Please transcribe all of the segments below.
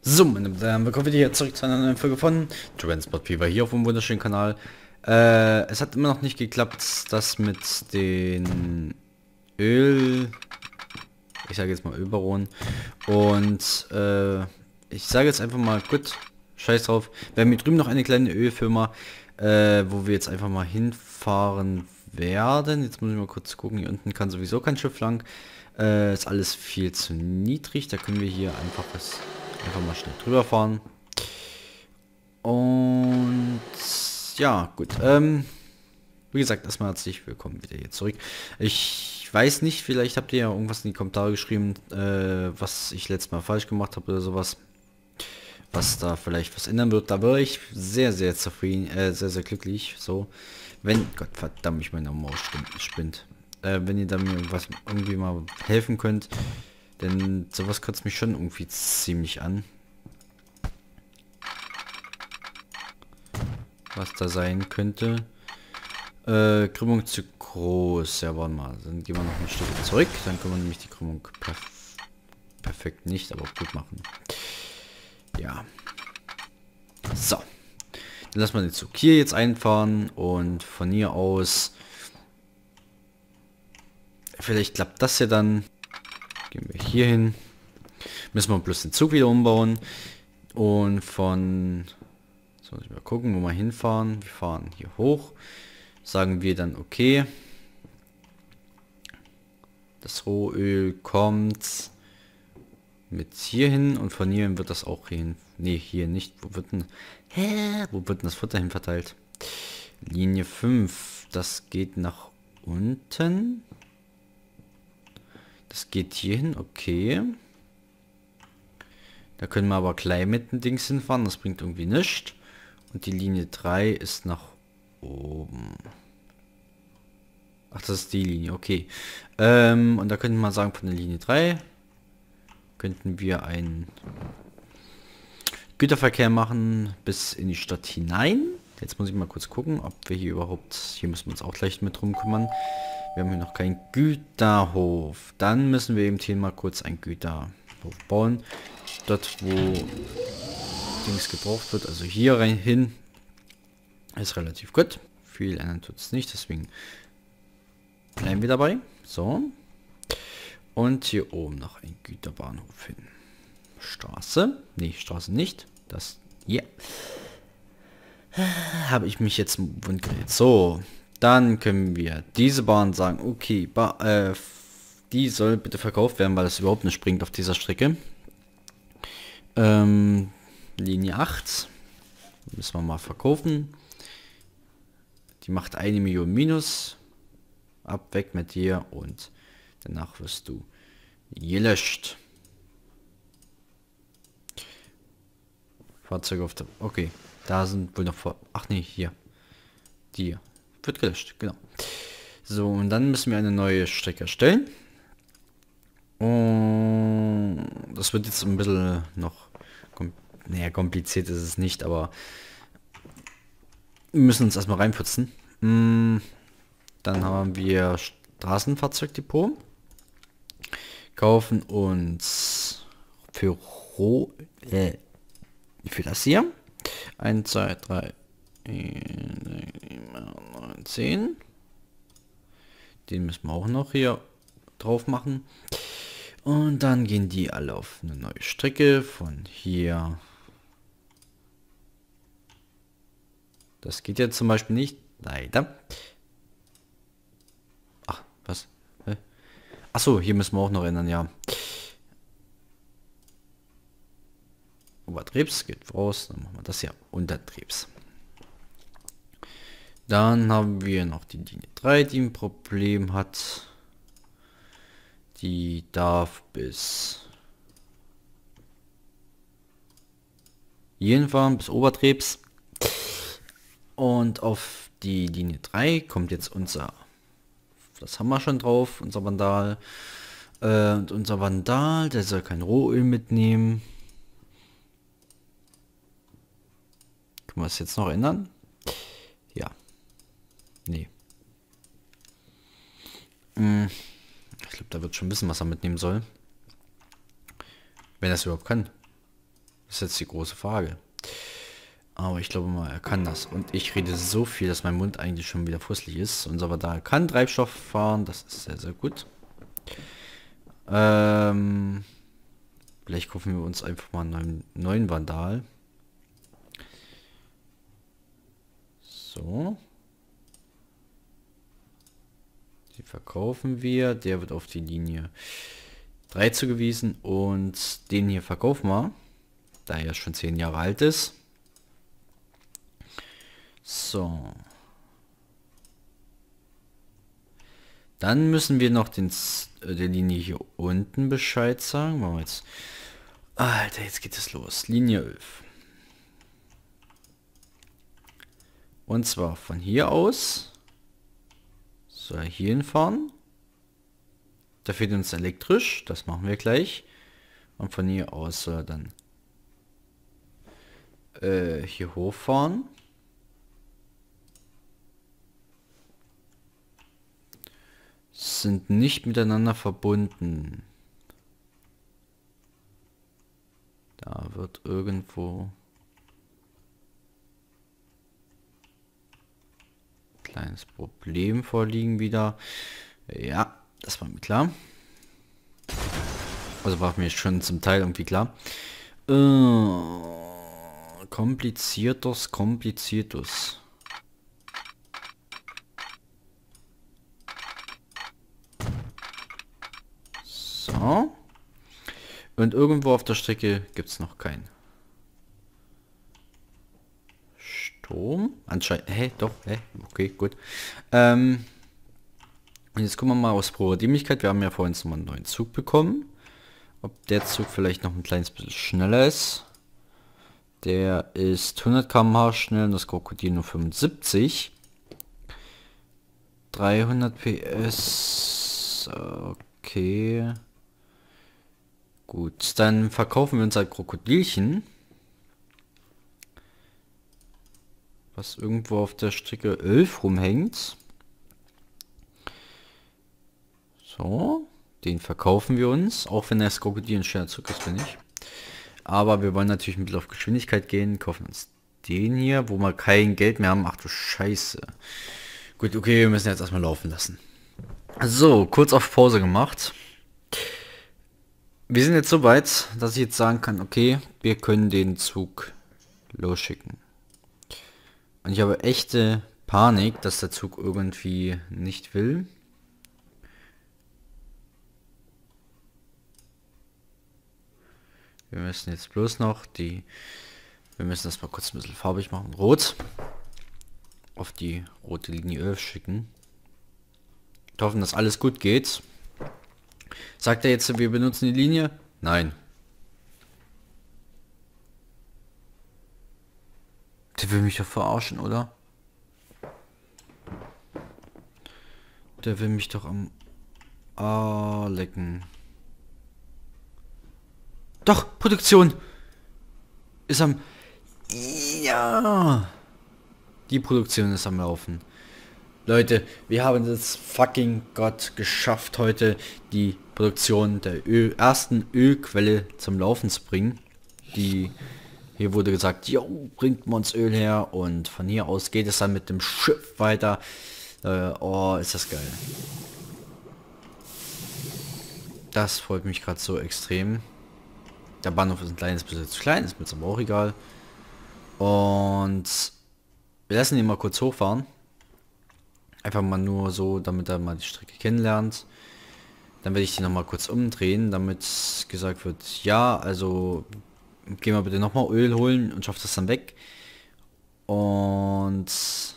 So, meine Damen und Herren, willkommen wieder hier zurück zu einer neuen Folge von Transport Fever hier auf dem wunderschönen Kanal. Es hat immer noch nicht geklappt, das mit den Öl... Ich sage jetzt mal Ölbaron. Und ich sage jetzt einfach mal, gut, scheiß drauf. Wir haben hier drüben noch eine kleine Ölfirma, wo wir jetzt einfach mal hinfahren werden. Jetzt muss ich mal kurz gucken, hier unten kann sowieso kein Schiff lang. Ist alles viel zu niedrig, da können wir hier einfach mal schnell drüber fahren. Und ja, gut. Wie gesagt, erstmal herzlich willkommen wieder hier zurück. Ich weiß nicht, vielleicht habt ihr ja irgendwas in die Kommentare geschrieben, was ich letztes Mal falsch gemacht habe oder sowas. Was da vielleicht was ändern wird. Da wäre ich sehr, sehr zufrieden, sehr, sehr glücklich. So, wenn, Gott verdammt, ich meine Maus spinnt. Wenn ihr da mir irgendwie mal helfen könnt. Denn sowas kotzt mich schon irgendwie ziemlich an. Was da sein könnte. Krümmung zu groß. Ja, warte mal. Dann gehen wir noch ein Stück zurück. Dann können wir nämlich die Krümmung perfekt nicht, aber gut machen. Ja. So. Dann lassen wir den Zug hier jetzt einfahren. Und von hier aus... Vielleicht klappt das ja dann. Gehen wir hier hin. Müssen wir bloß den Zug wieder umbauen. Und von... Jetzt muss ich mal gucken, wo wir hinfahren. Wir fahren hier hoch. Sagen wir dann okay. Das Rohöl kommt mit hier hin und von hier wird das auch hin. Ne, hier nicht. Wo wird denn... Hä? Wo wird denn das Futter hin verteilt? Linie 5. Das geht nach unten. Das geht hier hin, okay. Da können wir aber gleich mit dem Dings hinfahren. Das bringt irgendwie nichts. Und die Linie 3 ist nach oben. Ach, das ist die Linie, okay. Und da könnten wir mal sagen, von der Linie 3 könnten wir einen Güterverkehr machen bis in die Stadt hinein. Jetzt muss ich mal kurz gucken, ob wir hier überhaupt... Hier müssen wir uns auch gleich mit drum kümmern. Wir haben hier noch keinen Güterhof. Dann müssen wir eben hier mal kurz einen Güterhof bauen. Dort, wo Dings gebraucht wird, also hier rein hin, ist relativ gut. Viel ändern tut es nicht, deswegen bleiben wir dabei. So. Und hier oben noch ein Güterbahnhof hin. Straße. Nee, Straße nicht. Das hier. Habe ich mich jetzt wundgeredet. So. Dann können wir diese Bahn sagen, okay, die soll bitte verkauft werden, weil es überhaupt nicht springt auf dieser Strecke. Linie 8 müssen wir mal verkaufen. Die macht 1 Million minus. Ab, weg mit dir und danach wirst du gelöscht. Fahrzeuge auf der... Okay, da sind wohl noch vor... Ach nee, hier. Die hier. Wird gelöscht, genau. So, und dann müssen wir eine neue Strecke erstellen. Und das wird jetzt ein bisschen noch... Naja, kompliziert ist es nicht, aber... Wir müssen uns erstmal reinputzen. Dann haben wir Straßenfahrzeugdepot. Kaufen uns für für das hier 1, 2, 3, 10. Den müssen wir auch noch hier drauf machen. Und dann gehen die alle auf eine neue Strecke von hier. Das geht jetzt zum Beispiel nicht. Leider. Ach, was? Achso, hier müssen wir auch noch ändern, ja. Obertriebs geht raus. Dann machen wir das hier. Untertriebs. Dann haben wir noch die Linie 3, die ein Problem hat. Die darf bis hierhin fahren, bis Obertriebs. Und auf die Linie 3 kommt jetzt unser, das haben wir schon drauf, unser Vandal. Und unser Vandal, der soll kein Rohöl mitnehmen. Können wir es jetzt noch ändern? Ja. Nee. Ich glaube, da wird schon wissen, was er mitnehmen soll. Wenn er es überhaupt kann. Das ist jetzt die große Frage. Aber ich glaube mal, er kann das. Und ich rede so viel, dass mein Mund eigentlich schon wieder fusselig ist. Unser Vandal kann Treibstoff fahren. Das ist sehr, sehr gut. Vielleicht kaufen wir uns einfach mal einen neuen Vandal. So. Die verkaufen wir. Der wird auf die Linie 3 zugewiesen. Und den hier verkaufen wir. Da er schon 10 Jahre alt ist. So. Dann müssen wir noch der Linie hier unten Bescheid sagen. Machen wir jetzt. Alter, jetzt geht es los. Linie 11. Und zwar von hier aus soll er hier hinfahren. Da fehlt uns elektrisch. Das machen wir gleich. Und von hier aus soll er dann hier hochfahren. Sind nicht miteinander verbunden. Da wird irgendwo kleines Problem vorliegen wieder. Ja, das war mir klar. Also war mir schon zum Teil irgendwie klar. Kompliziertes. So. Und irgendwo auf der Strecke gibt es noch keinen Strom. Anscheinend. Doch. Okay, gut. Und jetzt gucken wir mal aus purer Dämlichkeit. Wir haben ja vorhin noch mal einen neuen Zug bekommen. Ob der Zug vielleicht noch ein kleines bisschen schneller ist. Der ist 100 km/h schnell und das Krokodil nur 75. 300 PS. Okay. Gut, dann verkaufen wir uns ein Krokodilchen. Was irgendwo auf der Strecke 11 rumhängt. So, den verkaufen wir uns. Auch wenn das Krokodil ein schöner Zug ist, finde ich. Aber wir wollen natürlich ein bisschen auf Geschwindigkeit gehen. Kaufen uns den hier, wo wir kein Geld mehr haben. Ach du Scheiße. Gut, okay, wir müssen jetzt erstmal laufen lassen. So, kurz auf Pause gemacht. Wir sind jetzt so weit, dass ich jetzt sagen kann, okay, wir können den Zug losschicken. Und ich habe echte Panik, dass der Zug irgendwie nicht will. Wir müssen jetzt bloß noch wir müssen das mal kurz ein bisschen farbig machen. Rot. Auf die rote Linie 11 schicken. Wir hoffen, dass alles gut geht. Sagt er jetzt, wir benutzen die Linie? Nein. Der will mich doch verarschen, oder? Der will mich doch am lecken. Doch, Produktion ist am... Ja. Die Produktion ist am Laufen. Leute, wir haben es fucking Gott geschafft, heute die Produktion der ersten Ölquelle zum Laufen zu bringen. Hier wurde gesagt, jo, bringt man uns Öl her und von hier aus geht es dann mit dem Schiff weiter. Oh, ist das geil. Das freut mich gerade so extrem. Der Bahnhof ist ein kleines bisschen zu klein, ist mir jetzt aber auch egal. Und wir lassen ihn mal kurz hochfahren. Einfach mal nur so, damit er mal die Strecke kennenlernt. Dann werde ich die noch mal kurz umdrehen, damit gesagt wird, ja, also gehen wir bitte noch mal Öl holen und schafft das dann weg. Und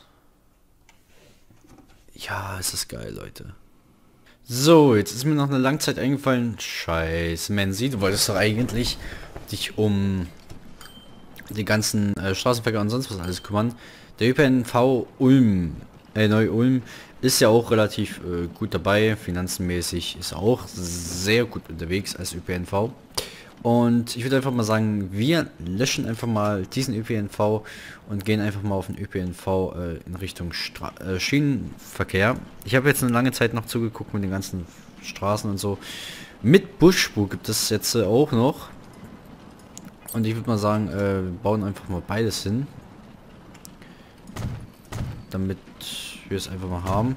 ja, es ist geil, Leute. So, jetzt ist mir noch eine Langzeit eingefallen. Scheiße, Menzi, du wolltest doch eigentlich dich um die ganzen Straßenverkehr und sonst was alles kümmern. Der ÖPNV Ulm, Neu-Ulm ist ja auch relativ gut dabei, finanzenmäßig ist er auch sehr gut unterwegs als ÖPNV. Und ich würde einfach mal sagen, wir löschen einfach mal diesen ÖPNV und gehen einfach mal auf den ÖPNV in Richtung Schienenverkehr. Ich habe jetzt eine lange Zeit noch zugeguckt mit den ganzen Straßen und so. Mit Busspur gibt es jetzt auch noch. Und ich würde mal sagen, wir bauen einfach mal beides hin. Damit wir es einfach mal haben.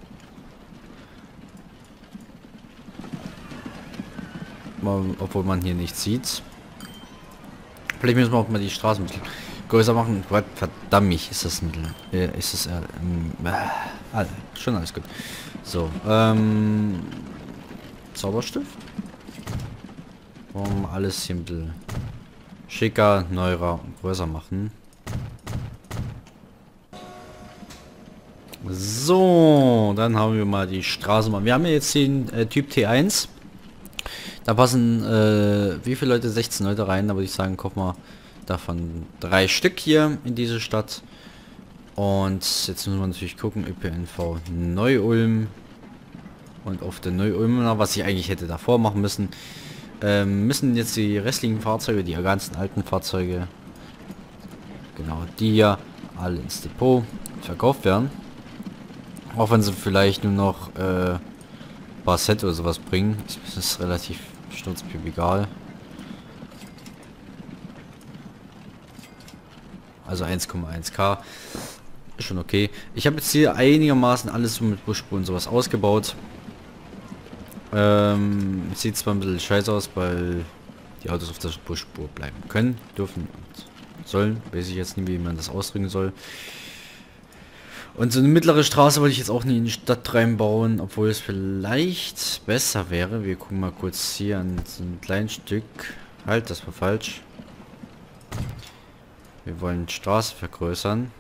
Obwohl man hier nichts sieht. Vielleicht müssen wir auch mal die Straßen ein bisschen größer machen. Verdammt, ist das ein... ist das... schon alles gut. So, Zauberstift. Alles hier ein bisschen schicker, neuer und größer machen. So, dann haben wir mal die Straßenbahn. Wir haben ja jetzt den Typ T1. Da passen wie viele Leute? 16 Leute rein. Da würde ich sagen, kaufen wir davon 3 Stück hier in diese Stadt. Und jetzt müssen wir natürlich gucken, ÖPNV Neu-Ulm. Und auf der Neu-Ulmer, was ich eigentlich hätte davor machen müssen, müssen jetzt die restlichen Fahrzeuge, die ganzen alten Fahrzeuge, genau, die ja alle ins Depot verkauft werden. Auch wenn sie vielleicht nur noch paar Set oder sowas bringen. Das ist relativ sturzpiep egal. Also 1,1K. Ist schon okay. Ich habe jetzt hier einigermaßen alles so mit Busspuren und sowas ausgebaut. Sieht zwar ein bisschen scheiße aus, weil die Autos auf der Busspur bleiben können, dürfen und sollen. Weiß ich jetzt nicht, wie man das ausdrücken soll. Und so eine mittlere Straße wollte ich jetzt auch nie in die Stadt reinbauen, obwohl es vielleicht besser wäre. Wir gucken mal kurz hier an so ein kleines Stück. Halt, das war falsch. Wir wollen die Straße vergrößern.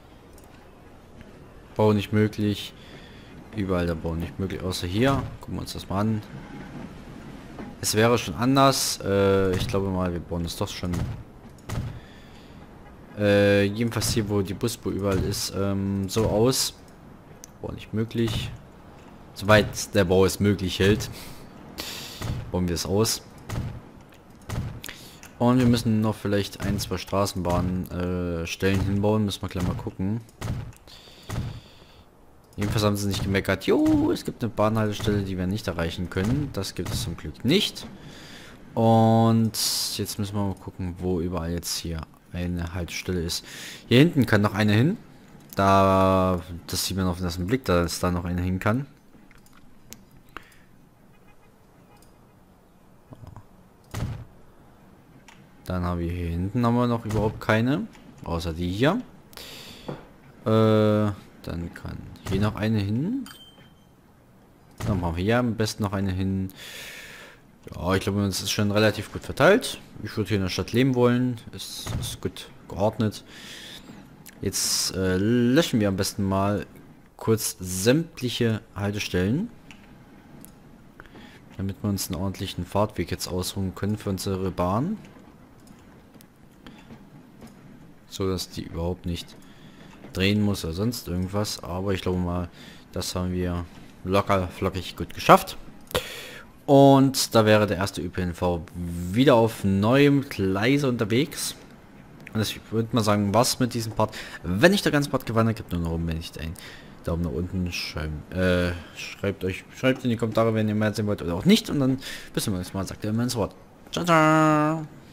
Bau nicht möglich. Überall der Bau nicht möglich, außer hier. Gucken wir uns das mal an. Es wäre schon anders. Ich glaube mal, wir bauen es doch schon. Jedenfalls hier, wo die Busspur überall ist, so aus. Bau nicht möglich. Soweit der Bau es möglich hält, bauen wir es aus. Und wir müssen noch vielleicht 1, 2 Straßenbahnen Stellen hinbauen. Müssen wir gleich mal gucken. Jedenfalls haben sie nicht gemeckert. Jo, es gibt eine Bahnhaltestelle, die wir nicht erreichen können. Das gibt es zum Glück nicht. Und jetzt müssen wir mal gucken, wo überall jetzt hier eine Haltestelle ist. Hier hinten kann noch eine hin. Da, das sieht man auf den ersten Blick, dass da noch eine hin kann. Dann haben wir hier hinten noch überhaupt keine. Außer die hier. Dann kann hier noch eine hin. Dann machen wir hier am besten noch eine hin. Ja, ich glaube, es ist schon relativ gut verteilt. Ich würde hier in der Stadt leben wollen. Ist gut geordnet. Jetzt löschen wir am besten mal kurz sämtliche Haltestellen. Damit wir uns einen ordentlichen Fahrtweg jetzt ausruhen können für unsere Bahn. So dass die überhaupt nicht drehen muss oder sonst irgendwas. Aber ich glaube mal, das haben wir locker flockig gut geschafft. Und da wäre der erste ÖPNV wieder auf neuem Gleise unterwegs. Und ich würde mal sagen, was mit diesem Part. Wenn euch der ganze Part gefallen hat, gebt nur noch oben, wenn nicht ein Daumen nach unten. Schreibt in die Kommentare, wenn ihr mehr sehen wollt oder auch nicht. Und dann bis zum nächsten Mal, sagt ihr immer ins Wort. Ciao, ciao.